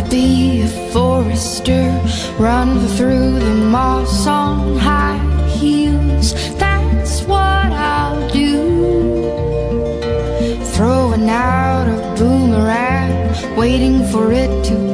be a forester, run through the moss on high heels. That's what I'll do. Throwing out a boomerang, waiting for it to